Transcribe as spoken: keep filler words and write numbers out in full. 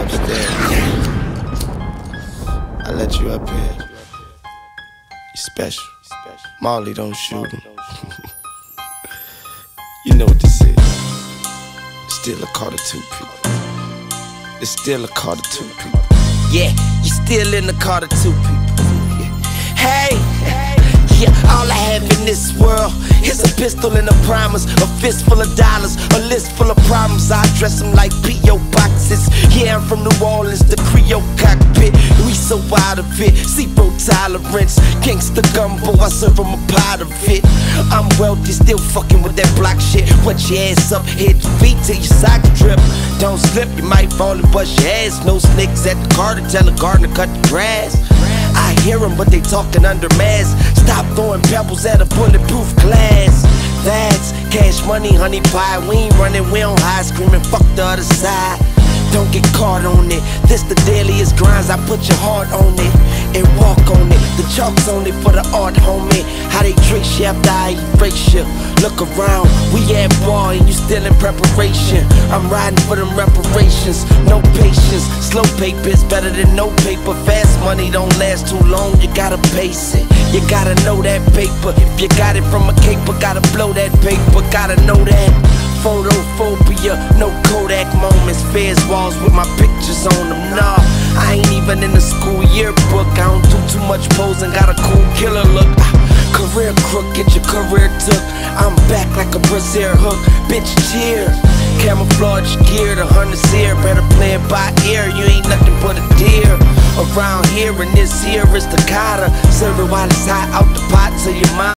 upstairs. I let you up here. You special. Molly, don't shoot him. You know what this is. Still a Carter two people. It's still a Carter two people. Yeah, you still in the Carter two people. Yeah. Hey, yeah, all I have in this world is a pistol and a promise, a fist full of dollars, a list full of problems. I dress them like P O boxes. Yeah, I'm from New Orleans, the Creole cockpit. We so out of it, zero tolerance. Gangsta gumbo, I serve them a pot of it. I'm wealthy, still fucking with that block shit. Put your ass up, hit your feet till your socks drip. Don't slip, you might fall and bust your ass. No snakes at the Carter, tell the gardener cut the grass. I hear them, but they talking under mask. Stop throwing pebbles at a bulletproof glass. That's cash money, honey pie. We ain't running, we don't hide, screaming fuck the other side. Don't get caught on it. This the dailiest grinds, I put your heart on it and walk on it. The chalk's on it for the art, homie. How they trace you after I erase you. Look around, we at war and you still in preparation. I'm riding for them reparations, no patience. Slow paper is better than no paper. Fast money don't last too long, you gotta pace it. You gotta know that paper. If you got it from a caper, gotta blow that paper. Gotta know that. Photophobia, no Kodak moments. Feds walls with my pictures on them. Nah, I ain't even in the school yearbook. I don't do too much posing, got a cool killer look. Career crook, get your career took. I'm back like a Brazil hook. Bitch, cheer. Camouflage gear, the hunters here. Better play it by ear, you ain't nothing but a deer. Around here and this here is the Carter. Serve it while it's hot out the pot till your mind.